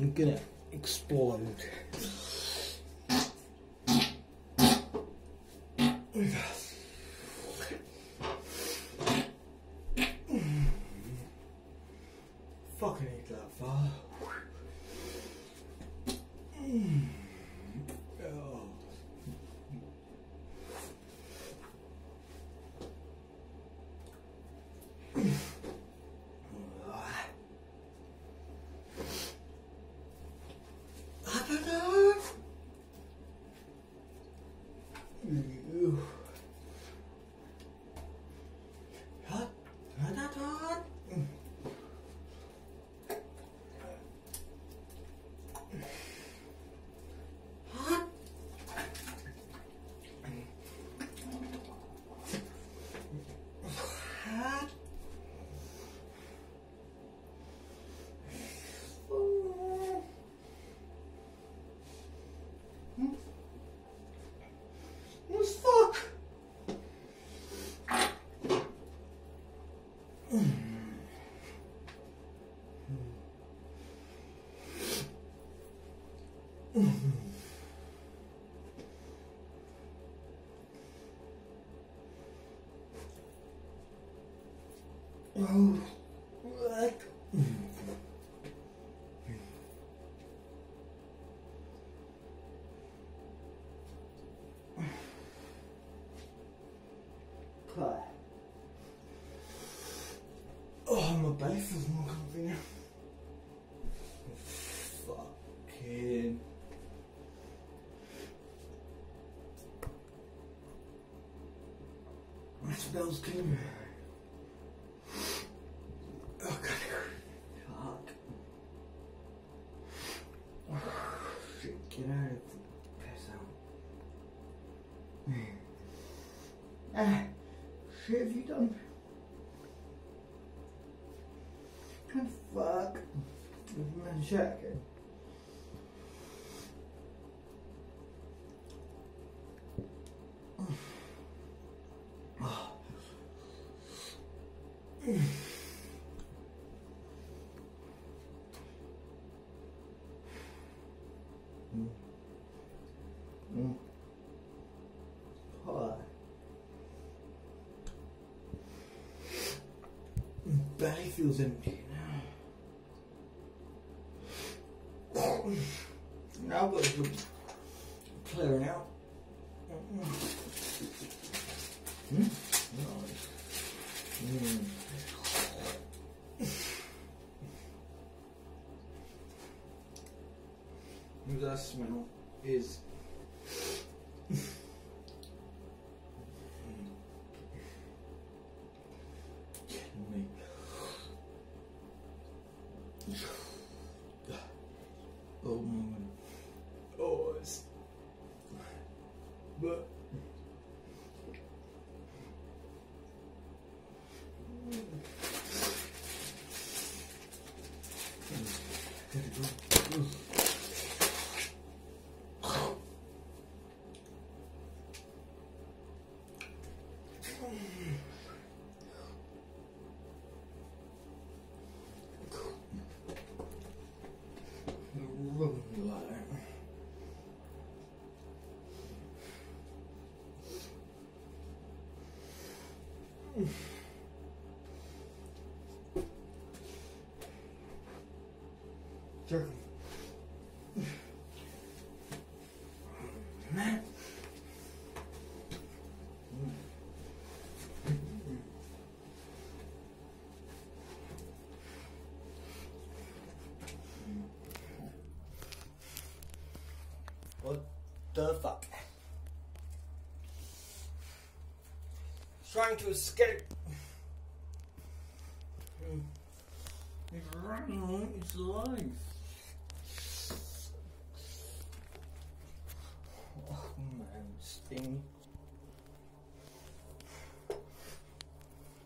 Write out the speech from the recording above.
I'm gonna explode. Fucking eat that far. I don't know. Hot. What the fuck? Oh, what? Oh, my base is more convenient. Fucking. My spell's killing me. Oh, God. Fuck. Oh, shit, get out of the piss out. Shit have you done? What the fuck? With my jacket. Belly feels empty now. Now I've got to clearing out. That smell is killing me. Oh my God. Oh, it's but Circle. Man. What the fuck? Trying to escape. He's running his life.